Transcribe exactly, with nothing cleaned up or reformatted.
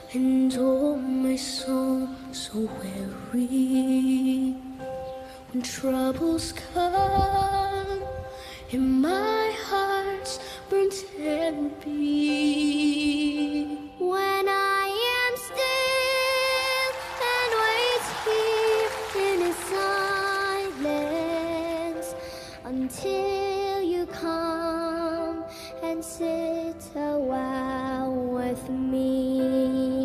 and oh my soul so weary. When troubles come and my heart's burnt empty, when I am still and wait here in silence until you come and sit a while with me.